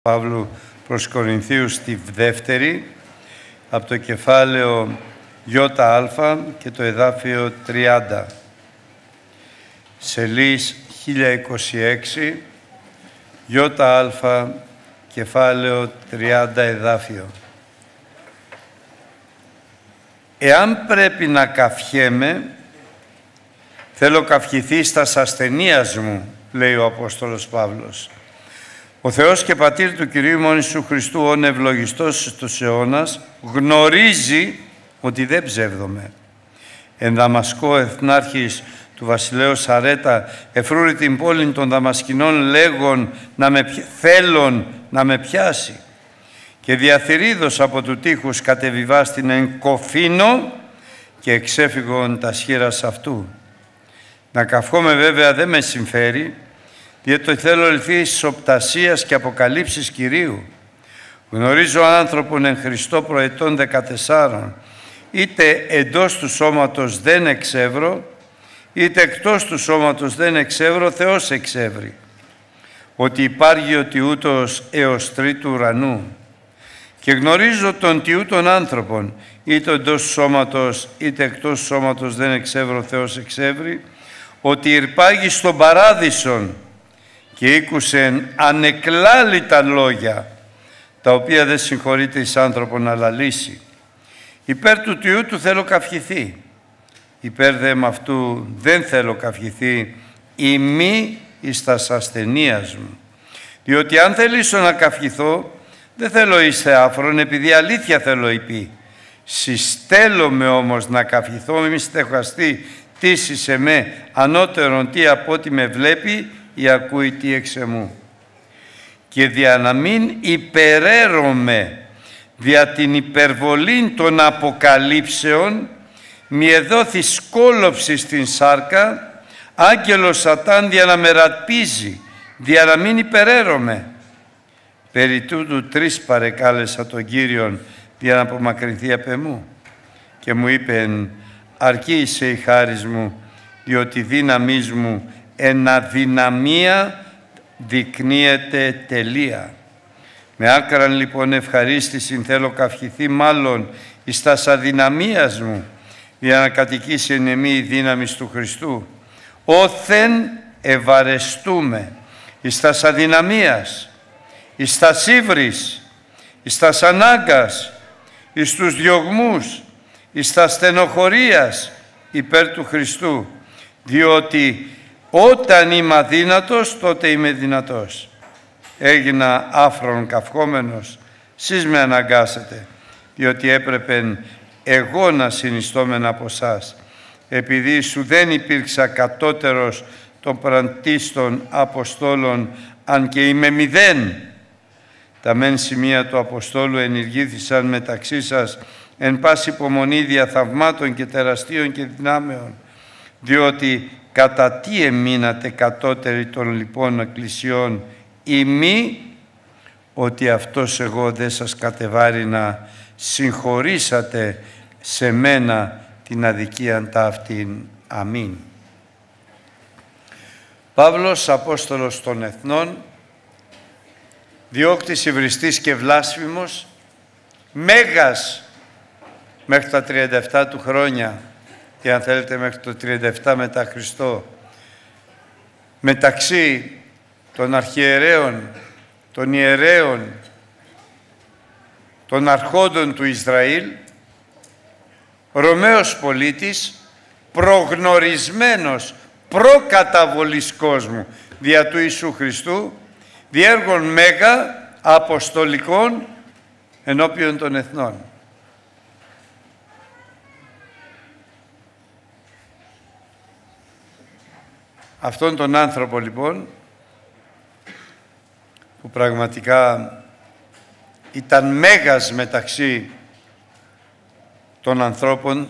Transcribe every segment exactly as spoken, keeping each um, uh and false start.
Παύλου προς Κορινθίους στη δεύτερη, από το κεφάλαιο ΙΑ και το εδάφιο τριάντα. Σελής χίλια είκοσι έξι, ΙΑ, κεφάλαιο τριάντα, εδάφιο. Εάν πρέπει να καυχέμαι, θέλω καυχηθεί στας ασθενείας μου, λέει ο Απόστολος Παύλος. Ο Θεός και Πατήρ του Κυρίου ημών Ιησού Χριστού, όν ευλογιστός στους αιώνας, γνωρίζει ότι δεν ψεύδομαι. Εν Δαμασκό εθνάρχης του βασιλέως Αρέτα, εφρούρη την πόλη των Δαμασκηνών, λέγον να με, θέλον να με πιάσει. Και διαθυρίδος από του τείχους κατεβιβάστην εν κοφίνο και εξέφυγον τα σχήρας αυτού. Να καυχόμαι βέβαια δεν με συμφέρει, διότι το θέλω ελθείς οπτασίας και αποκαλύψεις Κυρίου. Γνωρίζω άνθρωπον εν Χριστώ προετών δεκατεσσάρων, είτε εντός του σώματος δεν εξεύρω, είτε εκτός του σώματος δεν εξεύρω, Θεός εξεύρει. Ότι υπάρχει ότι ούτως έως τρίτου ουρανού. Και γνωρίζω τον τι ούτων άνθρωπον, είτε εντός του σώματος, είτε εκτός του σώματος δεν εξεύρω, Θεός εξεύρει, ότι υπάγει στον παράδεισον και ήκουσεν ανεκλάλητα λόγια, τα οποία δεν συγχωρείται εις άνθρωπον να λαλήσει. Υπέρ του Τιού του θέλω καυχηθεί, υπέρ δε μ' αυτού δεν θέλω καυχηθεί, ή μη εις τας ασθενείας μου. Διότι αν θελήσω να καυχηθώ, δεν θέλω εις θεάφρον, επειδή αλήθεια θέλω υπή. Συστέλλομαι όμως να καυχηθώ, μη στεχαστεί τύση σε με ανώτερον τι από ό,τι με βλέπει ή ακούει τι εξ εμού. Και δια να μην υπεραίρομαι δια την υπερβολή των αποκαλύψεων, μη εδόθη σκόλοψη στην σάρκα, άγγελος Σατάν δια να με ραπίζει, δια να μην υπεραίρομαι. Περί τούτου τρεις παρεκάλεσα τον Κύριον δια να απομακρυνθεί απ' εμού. Και μου είπεν, αρκεί είσαι η χάρις μου, διότι δύναμής μου εν αδυναμία δεικνύεται τελεία. Με άκραν λοιπόν ευχαρίστηση θέλω καυχηθεί μάλλον εις τας αδυναμίας μου, για να κατοικήσει εν εμεί η δύναμη του Χριστού. Όθεν ευαρεστούμε εις τας αδυναμίας, εις τας ύβρις, εις τας ανάγκας, εις τους διωγμούς, εις τας στενοχωρίας υπέρ του Χριστού, διότι όταν είμαι αδύνατος, τότε είμαι δυνατός. Έγινα άφρον καυχόμενος, σεις με αναγκάσετε, διότι έπρεπε εγώ να συνιστόμεν από σας, επειδή σου δεν υπήρξα κατώτερος των πραντίστων Αποστόλων, αν και είμαι μηδέν. Τα μεν σημεία του Αποστόλου ενηργήθησαν μεταξύ σας εν πάση υπομονή δια θαυμάτων και τεραστίων και δυνάμεων, διότι κατά τι εμείνατε κατώτεροι των λοιπόν εκκλησιών, ή μη ότι αυτός εγώ δεν σας κατεβάρινα, συγχωρήσατε σε μένα την αδικίαν ταύτην. Αμήν. Παύλος, Απόστολος των Εθνών, διώκτης, υβριστής και βλάσφημος, μέγας μέχρι τα τριάντα επτά του χρόνια, και αν θέλετε μέχρι το τριάντα επτά μετά Χριστό, μεταξύ των αρχιερέων, των ιερέων, των αρχόντων του Ισραήλ, Ρωμαίος πολίτης, προγνωρισμένος προκαταβολής κόσμου δια του Ιησού Χριστού, διέργων μέγα αποστολικών ενώπιον των εθνών. Αυτόν τον άνθρωπο λοιπόν, που πραγματικά ήταν μέγας μεταξύ των ανθρώπων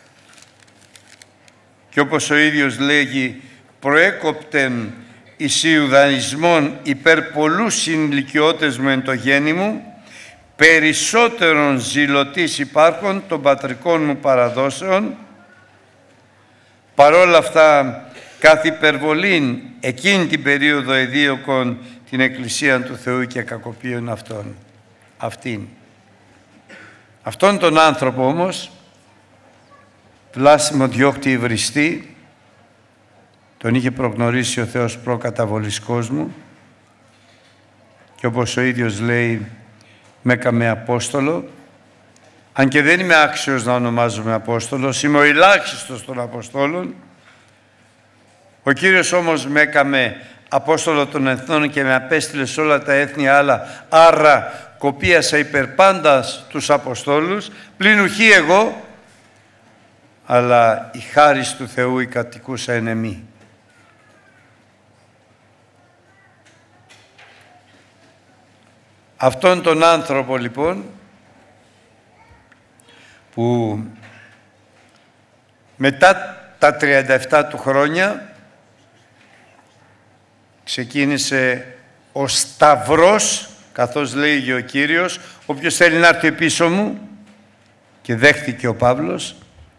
και όπως ο ίδιος λέγει, προέκοπτεν εις Ιουδαϊσμόν υπέρ πολλούς συνηλικιώτες μου εν το γέννη μου, περισσότερον ζηλωτής υπάρχων των πατρικών μου παραδόσεων. Παρόλα αυτά, κάθε υπερβολήν εκείνη την περίοδο εδίωκον την Εκκλησία του Θεού και κακοποιούν αυτόν. Αυτήν. Αυτόν τον άνθρωπο όμως, πλάσιμο διώκτη υβριστή, τον είχε προγνωρίσει ο Θεός προκαταβολής κόσμου και όπως ο ίδιος λέει, με έκαμε Απόστολο, αν και δεν είμαι άξιος να ονομάζομαι Απόστολος, είμαι ο ελάχιστος των Αποστόλων, ο Κύριος όμως με έκαμε Απόστολο των Εθνών και με απέστειλε σε όλα τα έθνη άλλα, άρα κοπίασα υπερπάντας τους Αποστόλους, πλην ουχή εγώ, αλλά η χάρις του Θεού η κατοικούσα εν εμεί. Αυτόν τον άνθρωπο λοιπόν, που μετά τα τριάντα επτά του χρόνια ξεκίνησε ο Σταυρός, καθώς λέει ο Κύριος, όποιος θέλει να έρθει πίσω μου, και δέχτηκε ο Παύλος,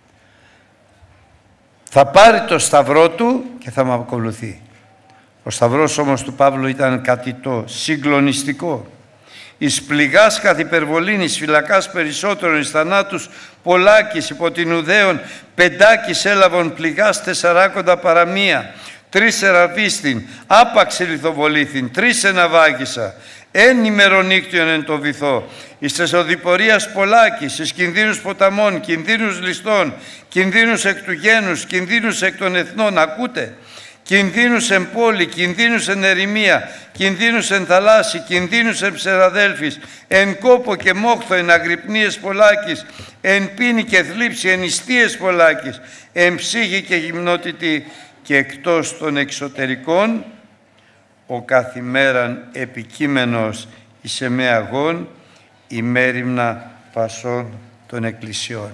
θα πάρει το σταυρό του και θα με ακολουθεί. Ο σταυρός όμως του Παύλου ήταν κάτι το συγκλονιστικό. Εις πληγάς καθ' υπερβολήν, εις φυλακάς περισσότερον, εις θανάτους πολλάκις, υπό την ουδέων πεντάκις έλαβον πληγάς τεσσαράκοντα παραμία, τρεις εραβίστην, άπαξ λιθοβολήθην, τρεις εναβάγισα, εν ημερονύκτιον εν το βυθό, εις τες οδηπορίας πολλάκις, εις κινδύνους ποταμών, κινδύνους ληστών, κινδύνους εκ του γένους, κινδύνους εκ των εθνών, ακούτε, κινδύνους εν πόλη, κινδύνους εν ερημία, κινδύνους εν θαλάσσι, κινδύνους εν ψεραδέλφης, εν κόπο και μόχθο, εν αγρυπνίες πολλάκις, εν πίνη και θλίψη, εν ιστίες πολλάκις, εν ψύχη και γυμνότητη, και εκτός των εξωτερικών, ο καθημέραν επικείμενος εις εμέ αγών, ημέριμνα πασών των εκκλησιών.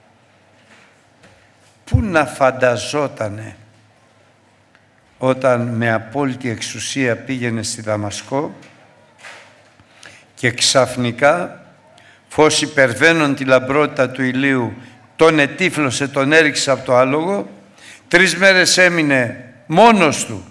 Πού να φανταζότανε όταν με απόλυτη εξουσία πήγαινε στη Δαμασκό και ξαφνικά φως υπερβαίνον τη λαμπρότητα του ηλίου τον ετύφλωσε, τον έριξε από το άλογο, τρεις μέρες έμεινε μόνος του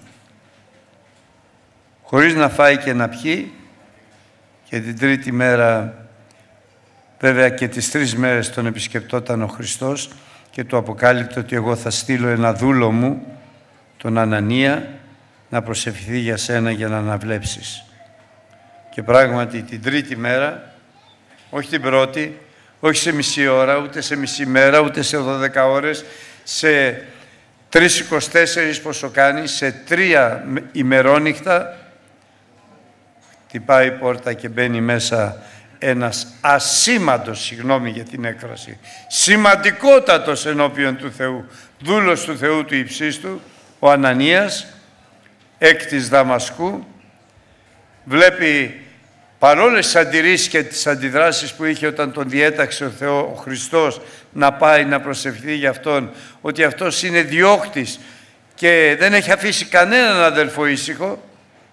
χωρίς να φάει και να πιει, και την τρίτη μέρα, βέβαια και τις τρεις μέρες, τον επισκεπτόταν ο Χριστός και του αποκάλυπτε ότι εγώ θα στείλω ένα δούλο μου, τον Ανανία, να προσευχηθεί για σένα για να αναβλέψεις. Και πράγματι την τρίτη μέρα, όχι την πρώτη, όχι σε μισή ώρα, ούτε σε μισή μέρα, ούτε σε δώδεκα ώρες, σε τρεις είκοσι τέσσερις πόσο κάνει, σε τρία ημερόνυχτα, χτυπάει η πόρτα και μπαίνει μέσα ένας ασήμαντος, συγγνώμη για την έκφραση, σημαντικότατος ενώπιον του Θεού, δούλος του Θεού του υψίστου, ο Ανανίας, εκ της Δαμασκού, βλέπει παρόλες τις αντιρρήσεις και τις αντιδράσεις που είχε όταν τον διέταξε ο Θεός, ο Χριστός, να πάει να προσευχηθεί για Αυτόν, ότι αυτός είναι διώκτης και δεν έχει αφήσει κανέναν αδελφό ήσυχο.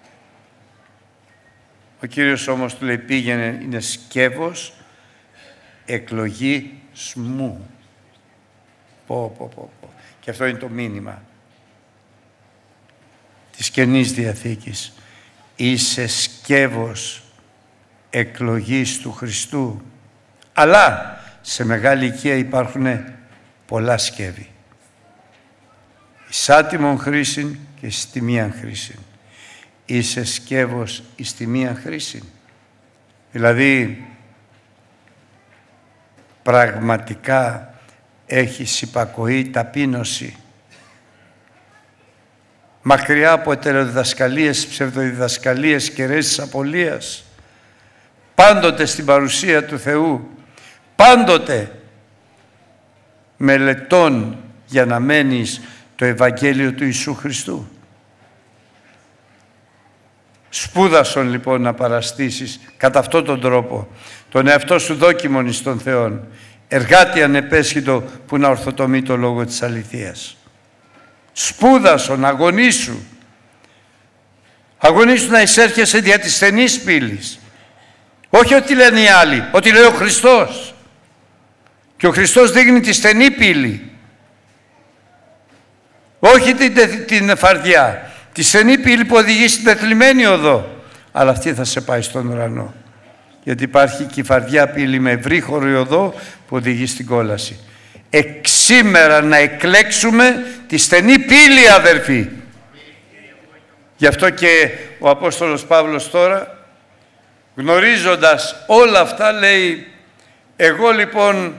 Ο Κύριος όμως του λέει, πήγαινε, είναι σκεύος εκλογή μου. Πω, πω, πω, πω. Και αυτό είναι το μήνυμα της Καινής Διαθήκης. Είσαι σκεύος εκλογής του Χριστού. Αλλά σε μεγάλη οικία υπάρχουν πολλά σκεύη. Εις άτιμον χρήσιν και εις τη μίαν χρήσιν. Είσαι σκεύος εις τη μίαν χρήσιν. Δηλαδή, πραγματικά έχεις υπακοή, ταπείνωση. Μακριά από ετεροδιδασκαλίες, ψευδοδιδασκαλίες και αιρέσεις απολίας. Πάντοτε στην παρουσία του Θεού. Πάντοτε μελετών για να μένεις το Ευαγγέλιο του Ιησού Χριστού. Σπούδασον λοιπόν να παραστήσεις κατά αυτόν τον τρόπο τον εαυτό σου δόκιμον εις τον Θεόν, εργάτη ανεπέσχυτο που να ορθοτομεί το λόγο της αληθείας. Σπούδασον, αγωνίσου. Αγωνίσου να εισέρχεσαι δια της στενής πύλης. Όχι ότι λένε οι άλλοι, ότι λέει ο Χριστός. Και ο Χριστός δείχνει τη στενή πύλη. Όχι την, την φαρδιά. Τη στενή πύλη που οδηγεί στην τεθλιμμένη οδό. αλλά αυτή θα σε πάει στον ουρανό. Γιατί υπάρχει κυφαρδιά πύλη με ευρύχωρη οδό που οδηγεί στην κόλαση. Εξήμερα να εκλέξουμε τη στενή πύλη, αδερφοί. Γι' αυτό και ο Απόστολος Παύλος τώρα, γνωρίζοντας όλα αυτά, λέει, εγώ λοιπόν,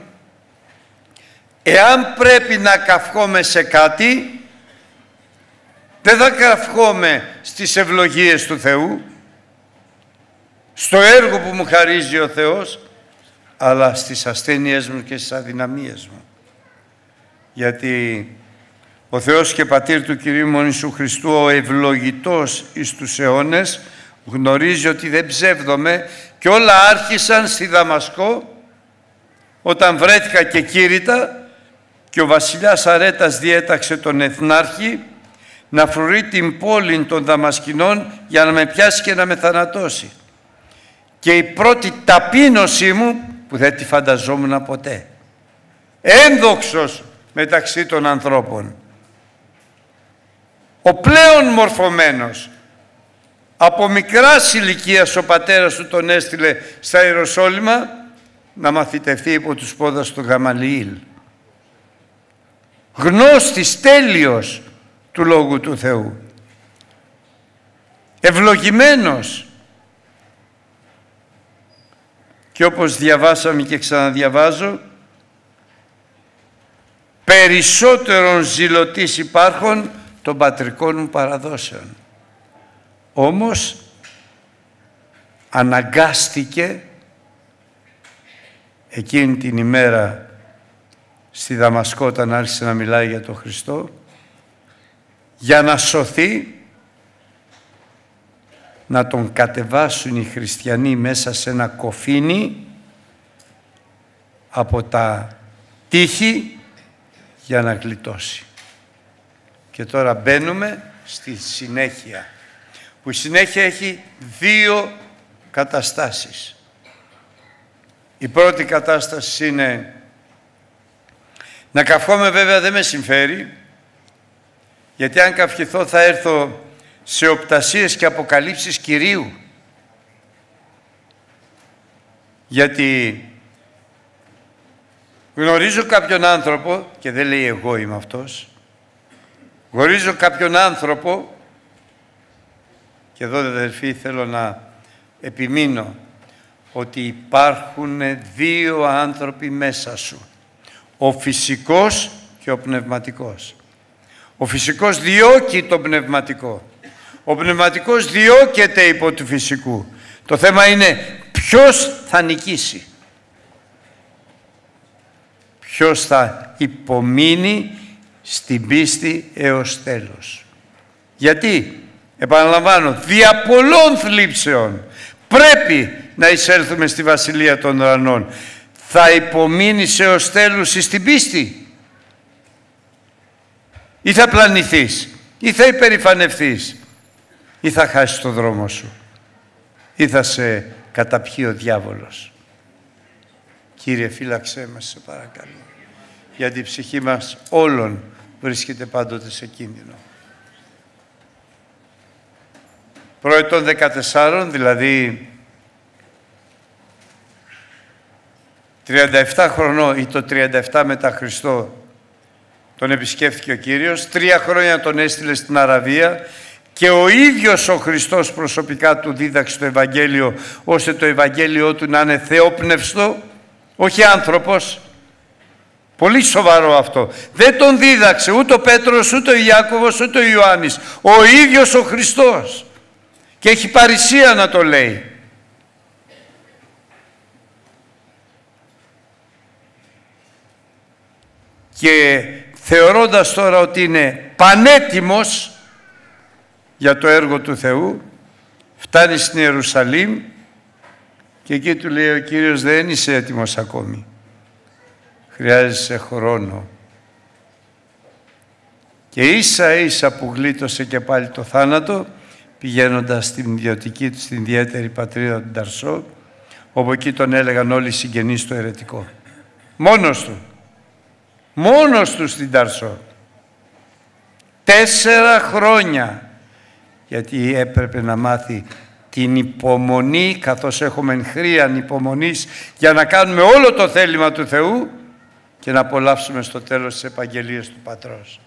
εάν πρέπει να καυχόμαι σε κάτι, δεν θα καυχόμαι στις ευλογίες του Θεού, στο έργο που μου χαρίζει ο Θεός, αλλά στις ασθένειές μου και στις αδυναμίες μου. Γιατί ο Θεός και Πατήρ του Κυρίου μου Ιησού Χριστού, ο ευλογητός εις τους αιώνες, γνωρίζει ότι δεν ψεύδομαι και όλα άρχισαν στη Δαμασκό όταν βρέθηκα και κήρυτα και ο βασιλιάς Αρέτας διέταξε τον Εθνάρχη να φρουρεί την πόλη των Δαμασκηνών για να με πιάσει και να με θανατώσει. Και η πρώτη ταπείνωσή μου, που δεν τη φανταζόμουν ποτέ, ένδοξος μεταξύ των ανθρώπων, ο πλέον μορφωμένος, από μικράς ηλικίας ο πατέρας του τον έστειλε στα Ιεροσόλυμα να μαθητευτεί υπό τους πόδας του Γαμαλιήλ. Γνώστης τέλειος του Λόγου του Θεού. Ευλογημένος. Και όπως διαβάσαμε και ξαναδιαβάζω, περισσότερον ζηλωτής υπάρχων των πατρικών μου παραδόσεων. Όμως αναγκάστηκε εκείνη την ημέρα στη Δαμασκό, όταν άρχισε να μιλάει για τον Χριστό, για να σωθεί, να τον κατεβάσουν οι χριστιανοί μέσα σε ένα κοφίνι από τα τείχη για να γλιτώσει. Και τώρα μπαίνουμε στη συνέχεια, που η συνέχεια έχει δύο καταστάσεις. Η πρώτη κατάσταση είναι να καυχόμαι, βέβαια δεν με συμφέρει, γιατί αν καυχηθώ θα έρθω σε οπτασίες και αποκαλύψεις Κυρίου. Γιατί γνωρίζω κάποιον άνθρωπο, και δεν λέει εγώ είμαι αυτός, γνωρίζω κάποιον άνθρωπο, και εδώ αδελφοί θέλω να επιμείνω, ότι υπάρχουν δύο άνθρωποι μέσα σου, ο φυσικός και ο πνευματικός. Ο φυσικός διώκει τον πνευματικό. Ο πνευματικός διώκεται υπό του φυσικού. Το θέμα είναι ποιος θα νικήσει. Ποιος θα υπομείνει στην πίστη έως τέλος. Γιατί, επαναλαμβάνω, δια πολλών θλίψεων πρέπει να εισέλθουμε στη Βασιλεία των Ουρανών. Θα υπομείνεις έως τέλους στην πίστη, ή θα πλανηθείς, ή θα υπερηφανευθείς, ή θα χάσεις το δρόμο σου, ή θα σε καταπιεί ο διάβολος. Κύριε, φύλαξέ μας, σε παρακαλώ, γιατί η ψυχή μας όλων βρίσκεται πάντοτε σε κίνδυνο. Προετών δεκατεσσάρων, δηλαδή τριάντα επτά χρονών ή το τριάντα επτά μετά Χριστό, τον επισκέφθηκε ο Κύριος, τρία χρόνια τον έστειλε στην Αραβία και ο ίδιος ο Χριστός προσωπικά του δίδαξε το Ευαγγέλιο, ώστε το Ευαγγέλιο του να είναι θεόπνευστο, όχι άνθρωπος. Πολύ σοβαρό αυτό. Δεν τον δίδαξε ούτε ο Πέτρος, ούτε ο Ιάκωβος, ούτε ο Ιωάννης. Ο ίδιος ο Χριστός. Και έχει παρησία να το λέει. Και θεωρώντας τώρα ότι είναι πανέτοιμος για το έργο του Θεού, φτάνει στην Ιερουσαλήμ και εκεί του λέει ο Κύριος, δεν είσαι έτοιμος ακόμη. Χρειάζεσαι χρόνο. Και ίσα ίσα που γλίτωσε και πάλι το θάνατο, πηγαίνοντας στην ιδιωτική του, στην ιδιαίτερη πατρίδα του Ταρσό, όπου εκεί τον έλεγαν όλοι οι συγγενείς του αιρετικό. Μόνος του. Μόνος του στην Ταρσό. Τέσσερα χρόνια. Γιατί έπρεπε να μάθει την υπομονή, καθώς έχουμε χρίαν υπομονής, για να κάνουμε όλο το θέλημα του Θεού και να απολαύσουμε στο τέλος της επαγγελίας του Πατρός.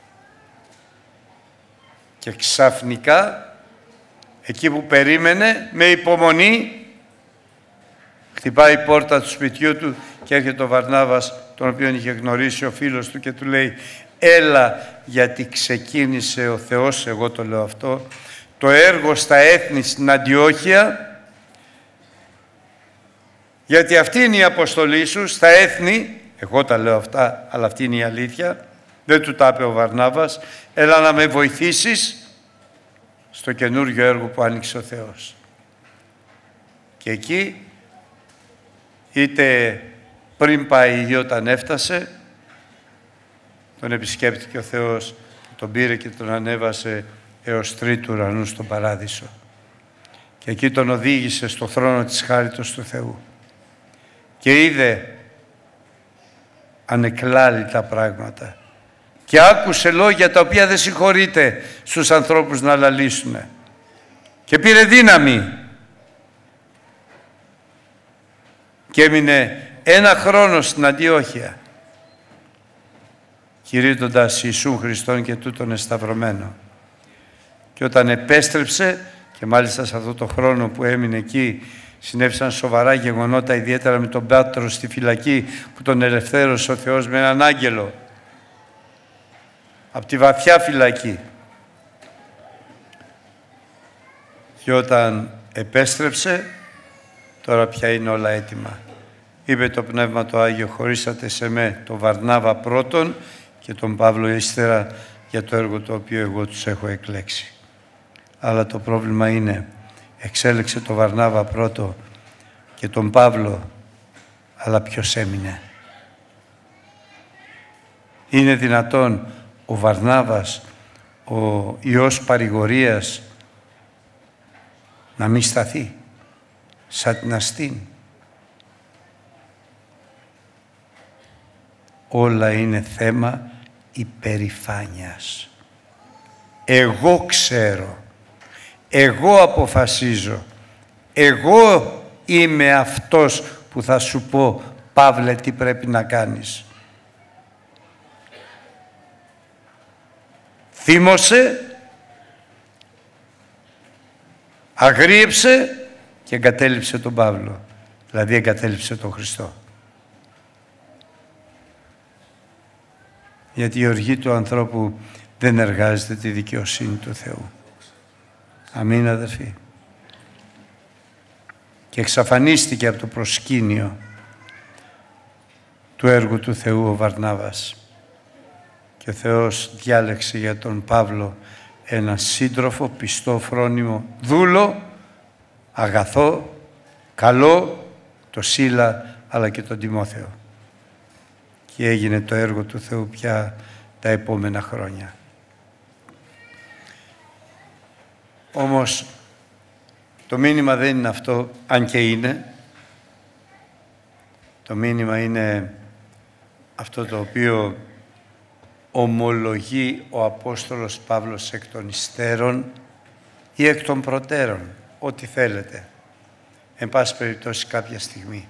Και ξαφνικά, εκεί που περίμενε, με υπομονή, χτυπάει η πόρτα του σπιτιού του και έρχεται ο Βαρνάβας, τον οποίον είχε γνωρίσει ο φίλος του, και του λέει: έλα, γιατί ξεκίνησε ο Θεός, εγώ το λέω αυτό, το έργο στα έθνη στην Αντιόχεια, γιατί αυτή είναι η αποστολή σου στα έθνη. Εγώ τα λέω αυτά, αλλά αυτή είναι η αλήθεια. Δεν του τα είπε ο Βαρνάβας. Έλα να με βοηθήσεις στο καινούργιο έργο που άνοιξε ο Θεός. Και εκεί, είτε πριν πάει ή όταν έφτασε, τον επισκέπτηκε ο Θεός, τον πήρε και τον ανέβασε έως τρίτου ουρανού στον Παράδεισο. Και εκεί τον οδήγησε στο θρόνο της χάριτος του Θεού. Και είδε ανεκλάλητα πράγματα. Και άκουσε λόγια τα οποία δεν συγχωρείται στους ανθρώπους να λαλήσουν. Και πήρε δύναμη. Και έμεινε ένα χρόνο στην Αντιόχεια, κηρύττοντας Ιησού Χριστόν και τούτον εσταυρωμένο. Και όταν επέστρεψε, και μάλιστα σε αυτό το χρόνο που έμεινε εκεί, συνέβησαν σοβαρά γεγονότα, ιδιαίτερα με τον Πέτρο στη φυλακή, που τον ελευθέρωσε ο Θεός με έναν άγγελο από τη βαθιά φυλακή. Και όταν επέστρεψε, τώρα πια είναι όλα έτοιμα. Είπε το Πνεύμα το Άγιο: χωρίσατε σε με τον Βαρνάβα πρώτον και τον Παύλο ύστερα, για το έργο το οποίο εγώ τους έχω εκλέξει. Αλλά το πρόβλημα είναι, εξέλεξε τον Βαρνάβα πρώτο και τον Παύλο, αλλά ποιος έμεινε? Είναι δυνατόν ο Βαρνάβας, ο ιός παρηγορίας, να μη σταθεί σαν την αστήν? Όλα είναι θέμα υπερηφάνειας. Εγώ ξέρω, εγώ αποφασίζω, εγώ είμαι αυτός που θα σου πω: Παύλε, τι πρέπει να κάνεις. Θύμωσε, αγρίεψε και εγκατέλειψε τον Παύλο. Δηλαδή εγκατέλειψε τον Χριστό. Γιατί η οργή του ανθρώπου δεν εργάζεται τη δικαιοσύνη του Θεού. Αμήν, αδερφοί. Και εξαφανίστηκε από το προσκήνιο του έργου του Θεού ο Βαρνάβας. Και ο Θεός διάλεξε για τον Παύλο ένα σύντροφο, πιστό, φρόνιμο, δούλο, αγαθό, καλό, το Σίλα, αλλά και τον Τιμόθεο. Και έγινε το έργο του Θεού πια τα επόμενα χρόνια. Όμως το μήνυμα δεν είναι αυτό, αν και είναι. Το μήνυμα είναι αυτό το οποίο ομολογεί ο Απόστολος Παύλος εκ των υστέρων ή εκ των προτέρων, ό,τι θέλετε, εν πάση περιπτώσει κάποια στιγμή.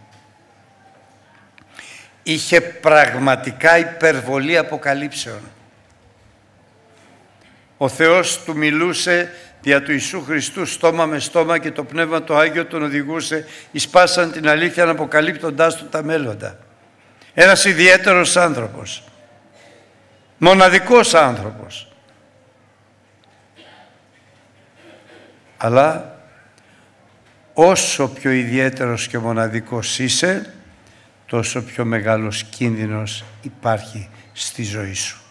Είχε πραγματικά υπερβολή αποκαλύψεων. Ο Θεός του μιλούσε δια του Ιησού Χριστού στόμα με στόμα και το Πνεύμα το Άγιο τον οδηγούσε εις πάσαν την αλήθεια, αποκαλύπτοντάς του τα μέλλοντα. Ένας ιδιαίτερος άνθρωπος. Μοναδικός άνθρωπος. Αλλά όσο πιο ιδιαίτερος και μοναδικός είσαι, τόσο πιο μεγάλος κίνδυνος υπάρχει στη ζωή σου.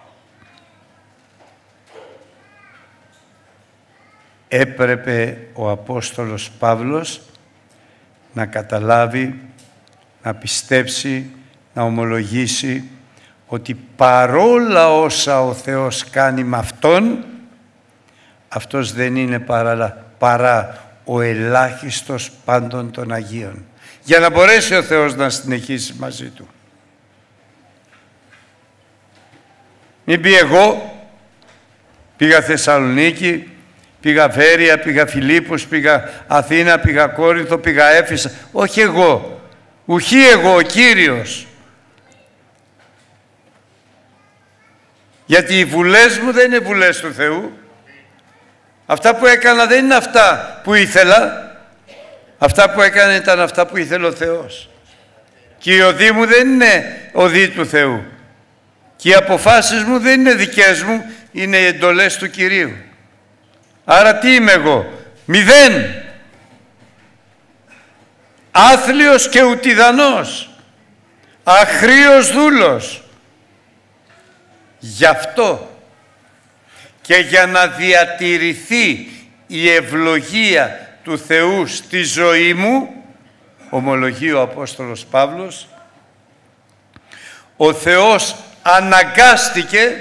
Έπρεπε ο Απόστολος Παύλος να καταλάβει, να πιστέψει, να ομολογήσει ότι παρόλα όσα ο Θεός κάνει με Αυτόν, Αυτός δεν είναι παρά, παρά ο ελάχιστος πάντων των Αγίων, για να μπορέσει ο Θεός να συνεχίσει μαζί του. Μην πει εγώ πήγα Θεσσαλονίκη Πήγα Βέρεια, πήγα Φιλίππους, πήγα Αθήνα, πήγα Κόρινθο, πήγα Έφησα. Όχι εγώ. Ουχή εγώ, ο Κύριος. Γιατί οι βουλές μου δεν είναι βουλές του Θεού. Αυτά που έκανα δεν είναι αυτά που ήθελα. Αυτά που έκανα ήταν αυτά που ήθελε ο Θεός. Και οι οδοί μου δεν είναι οδοί του Θεού. Και οι αποφάσεις μου δεν είναι δικές μου, είναι οι εντολές του Κυρίου. Άρα τι είμαι εγώ? Μηδέν. Άθλιος και ουτιδανός. Αχρήος δούλος. Γι' αυτό και για να διατηρηθεί η ευλογία του Θεού στη ζωή μου, ομολογεί ο Απόστολος Παύλος, ο Θεός αναγκάστηκε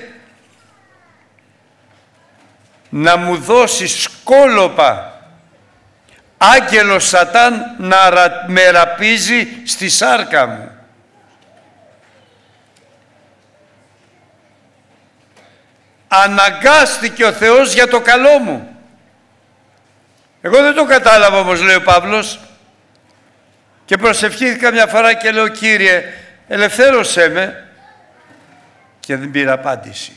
να μου δώσει σκόλοπα άγγελος Σατάν να με ραπίζει στη σάρκα μου. Αναγκάστηκε ο Θεός για το καλό μου. Εγώ δεν το κατάλαβα όμως, λέει ο Παύλος, και προσευχήθηκα μια φορά και λέω, Κύριε, ελευθέρωσέ με, και δεν πήρα απάντηση.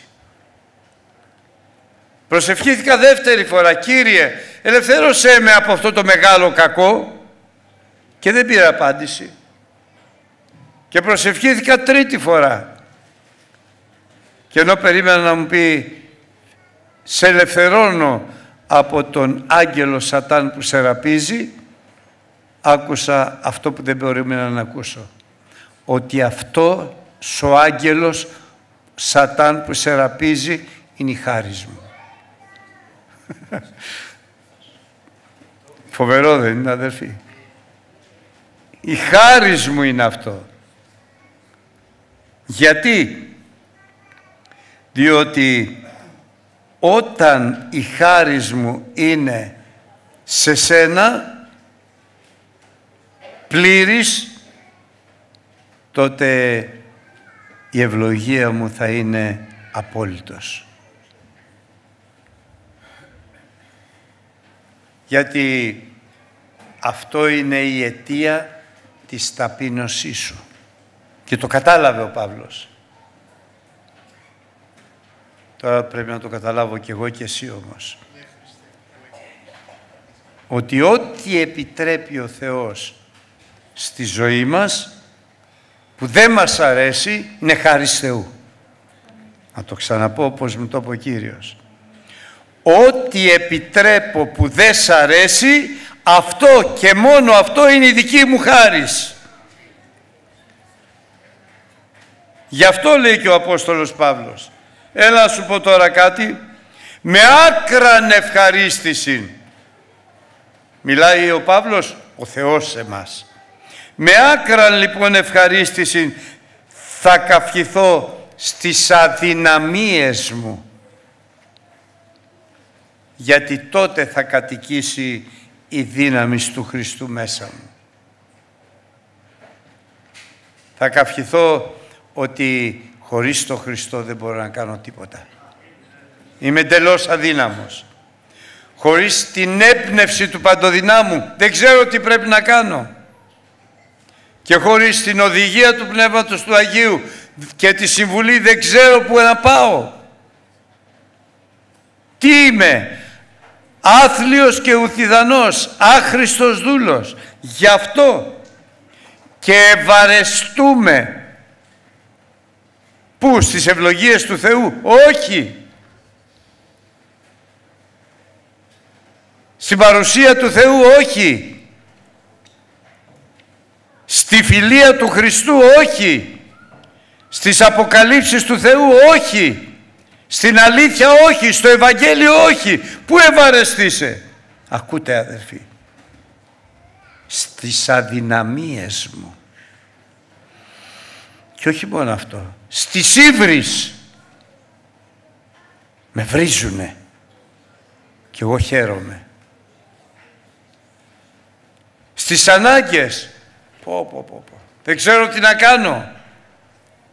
Προσευχήθηκα δεύτερη φορά, Κύριε, ελευθέρωσέ με από αυτό το μεγάλο κακό, και δεν πήρα απάντηση. Και προσευχήθηκα τρίτη φορά. Και ενώ περίμενα να μου πει, σε ελευθερώνω από τον άγγελο Σατάν που σε ραπίζει, άκουσα αυτό που δεν μπορούμε να ακούσω. Ότι αυτό ο άγγελος Σατάν που σε ραπίζει είναι η χάρις μου. Φοβερό δεν είναι, αδερφοί? Η χάρις μου είναι αυτό. Γιατί? Διότι όταν η χάρις μου είναι σε σένα πλήρης, τότε η ευλογία μου θα είναι απόλυτος. Γιατί αυτό είναι η αιτία της ταπείνωσής σου. Και το κατάλαβε ο Παύλος. Τώρα πρέπει να το καταλάβω κι εγώ και εσύ όμως. Ότι ό,τι επιτρέπει ο Θεός στη ζωή μας, που δεν μας αρέσει, είναι χάρις Θεού. Να το ξαναπώ όπως μου το είπε ο Κύριος. Ό,τι επιτρέπω που δεν σ' αρέσει, αυτό και μόνο αυτό είναι η δική μου χάρις. Γι' αυτό λέει και ο Απόστολος Παύλος. Έλα να σου πω τώρα κάτι. Με άκραν ευχαρίστηση. Μιλάει ο Παύλος, ο Θεός σε μας. Με άκραν λοιπόν ευχαρίστηση θα καυχηθώ στις αδυναμίες μου. Γιατί τότε θα κατοικήσει η δύναμη του Χριστού μέσα μου. Θα καυχηθώ ότι χωρίς τον Χριστό δεν μπορώ να κάνω τίποτα. Είμαι εντελώς αδύναμος. Χωρίς την έμπνευση του Παντοδυνάμου δεν ξέρω τι πρέπει να κάνω. Και χωρίς την οδηγία του Πνεύματος του Αγίου και τη συμβουλή δεν ξέρω πού να πάω. Τι είμαι? Άθλιος και ουθιδανός, άχρηστος δούλος. Γι' αυτό και ευαρεστούμε. Πού? Στις ευλογίες του Θεού? Όχι. Στην παρουσία του Θεού? Όχι. Στη φιλία του Χριστού? Όχι. Στις αποκαλύψεις του Θεού? Όχι. Στην αλήθεια? Όχι. Στο Ευαγγέλιο? Όχι. Πού ευαρεστείσαι? Ακούτε αδερφοί. Στις αδυναμίες μου. Και όχι μόνο αυτό. Στις ύβρις με βρίζουνε και εγώ χαίρομαι. Στις ανάγκες, πω, πω, πω, πω. δεν ξέρω τι να κάνω.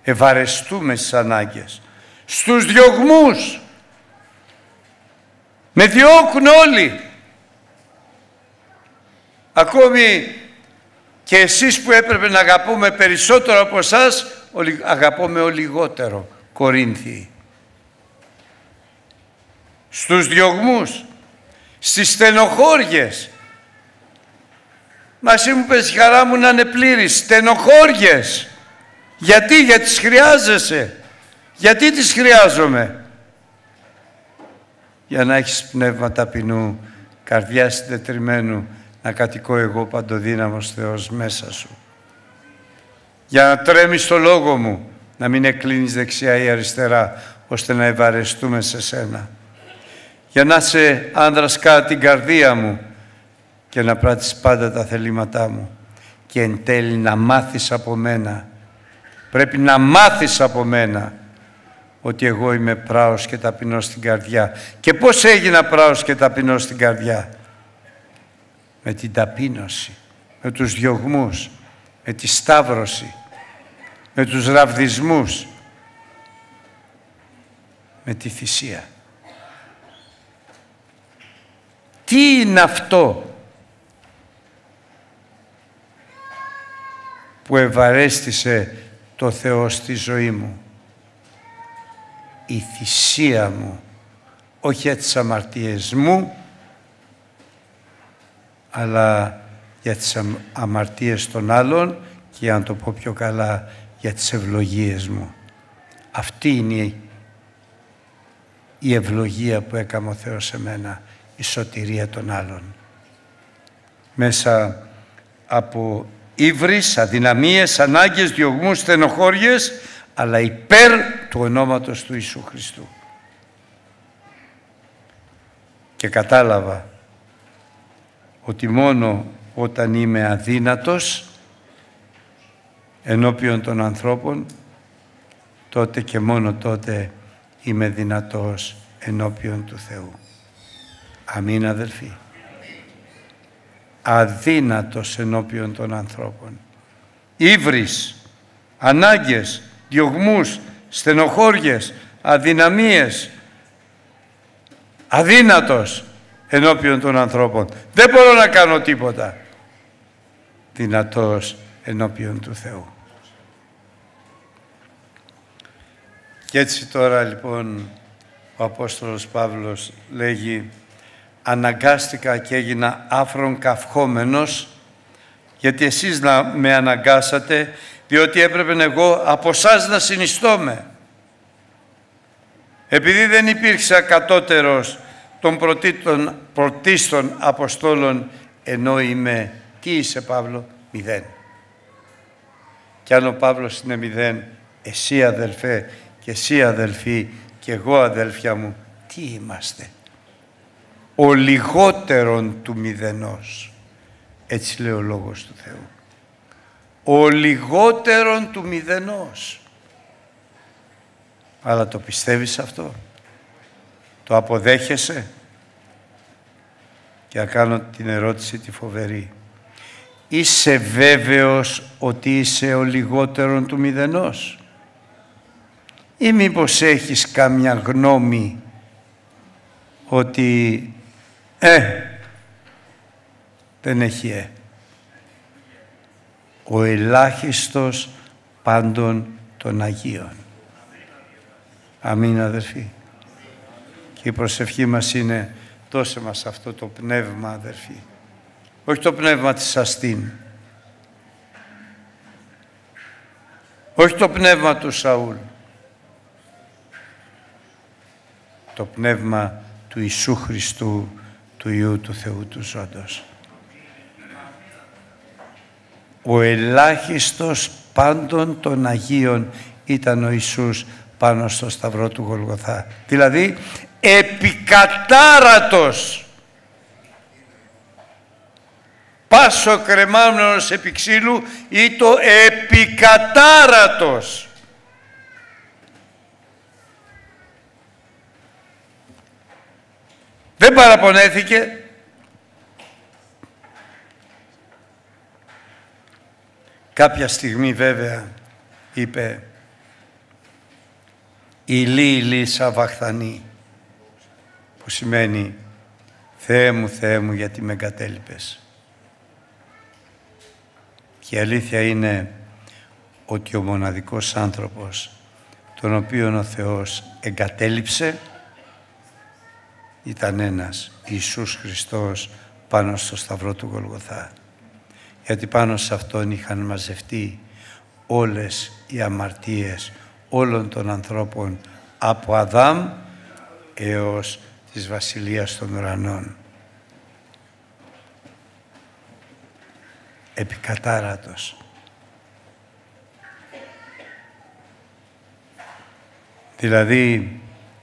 Ευαρεστούμε στις ανάγκες. Στους διωγμούς Με διώκουν όλοι. Ακόμη και εσείς που έπρεπε να αγαπούμε περισσότερο από εσάς, αγαπούμε ο λιγότερο, Κορίνθιοι. Στους διωγμούς, στις στενοχώριες. Μαζί μου πες, η χαρά μου να είναι πλήρης. Στενοχώριες. Γιατί, γιατί τις χρειάζεσαι. Γιατί τις χρειάζομαι. Για να έχεις πνεύμα ταπεινού, καρδιά συντετριμμένου, να κατοικώ εγώ παντοδύναμος Θεός μέσα σου. Για να τρέμεις το λόγο μου, να μην εκκλίνεις δεξιά ή αριστερά, ώστε να ευαρεστούμε σε σένα. Για να είσαι άνδρας κατά την καρδία μου και να πράττεις πάντα τα θελήματά μου. Και εν τέλει να μάθεις από μένα. Πρέπει να μάθεις από μένα ότι εγώ είμαι πράος και ταπεινός στην καρδιά. Και πώς έγινα πράος και ταπεινός στην καρδιά. Με την ταπείνωση, με τους διωγμούς, με τη σταύρωση, με τους ραβδισμούς, με τη θυσία. Τι είναι αυτό που ευαρέστησε το Θεό στη ζωή μου? Η θυσία μου, όχι για τις αμαρτίες μου, αλλά για τις αμαρτίες των άλλων και, αν το πω πιο καλά, για τις ευλογίες μου. Αυτή είναι η ευλογία που έκαμε ο Θεός σε μένα, η σωτηρία των άλλων. Μέσα από ύβρις, αδυναμίες, ανάγκες, διωγμούς, στενοχώριες, αλλά υπέρ του ονόματος του Ιησού Χριστού. Και κατάλαβα ότι μόνο όταν είμαι αδύνατος ενώπιον των ανθρώπων, τότε και μόνο τότε είμαι δυνατός ενώπιον του Θεού. Αμήν, αδελφοί. Αδύνατος ενώπιον των ανθρώπων. Ύβρις, ανάγκες, διωγμούς, στενοχώριες, αδυναμίες. Αδύνατος ενώπιον των ανθρώπων. Δεν μπορώ να κάνω τίποτα. Δυνατός ενώπιον του Θεού. Και έτσι τώρα λοιπόν ο Απόστολος Παύλος λέγει, αναγκάστηκα και έγινα άφρον καυχόμενος, γιατί εσείς να με αναγκάσατε, διότι έπρεπε εγώ από εσάς να συνιστώμαι. Επειδή δεν υπήρξα κατώτερος των πρωτήτων, πρωτίστων Αποστόλων, ενώ είμαι, τι είσαι Παύλο, μηδέν. Κι αν ο Παύλος είναι μηδέν, εσύ αδελφέ και εσύ αδελφοί και εγώ αδέλφια μου, τι είμαστε? Ο λιγότερον του μηδενός. Έτσι λέει ο Λόγος του Θεού. Ο λιγότερον του μηδενός. Αλλά το πιστεύεις αυτό? Το αποδέχεσαι? Και να κάνω την ερώτηση τη φοβερή. Είσαι βέβαιος ότι είσαι ο λιγότερον του μηδενός? Ή μήπως έχεις κάμια γνώμη ότι ε, δεν έχει ε. Ο ελάχιστος πάντων των Αγίων. Αμήν, αδερφοί. Και η προσευχή μας είναι, δώσε μας αυτό το πνεύμα, αδερφοί. Όχι το πνεύμα της αστήν. Όχι το πνεύμα του Σαούλ. Το πνεύμα του Ιησού Χριστού, του Υιού του Θεού του Ζώντος. Ο ελάχιστος πάντων των Αγίων ήταν ο Ιησούς πάνω στο σταυρό του Γολγοθά. Δηλαδή, επικατάρατος. Πάσο κρεμάμενος επί ξύλου ή το επικατάρατος. Δεν παραπονέθηκε. Κάποια στιγμή βέβαια είπε «Ηλί, ηλί, σαβαχθανή», που σημαίνει Θεέ μου, Θεέ μου, γιατί με εγκατέλειπες. Και η αλήθεια είναι ότι ο μοναδικός άνθρωπος τον οποίον ο Θεός εγκατέλειψε ήταν ένας, Ιησούς Χριστός, πάνω στο σταυρό του Γολγοθά. Γιατί πάνω σε αυτόν είχαν μαζευτεί όλες οι αμαρτίες όλων των ανθρώπων από Αδάμ έως της Βασιλείας των Ουρανών. Επικατάρατος. Δηλαδή,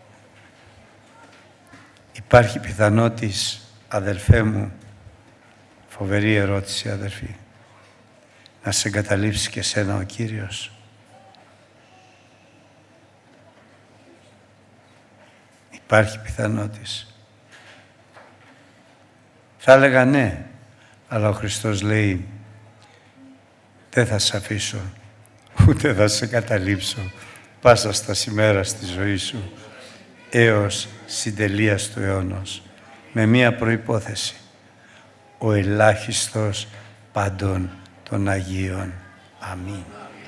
υπάρχει πιθανότης, αδελφέ μου, φοβερή ερώτηση αδελφοί, να σε εγκαταλείψει και σένα ο Κύριος? Υπάρχει πιθανότης? Θα έλεγα ναι, αλλά ο Χριστός λέει δεν θα σε αφήσω, ούτε θα σε εγκαταλείψω πάσα στα σημέρα της ζωής σου έως συντελείας του αιώνος, με μία προϋπόθεση: ο ελάχιστος παντών των Αγίων. Αμήν.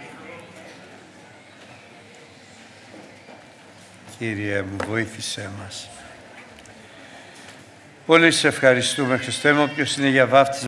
Κύριε μου, βοήθησέ μας. Πολύ σε ευχαριστούμε, Χριστέ μου. Όποιος είναι για βάφτισμα